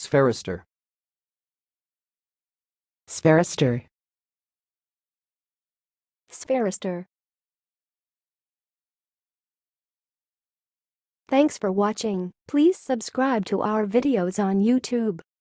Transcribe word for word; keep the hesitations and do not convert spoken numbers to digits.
Sfer-ster. Spherasters. Spheraster. Thanks for watching. Please subscribe to our videos on YouTube.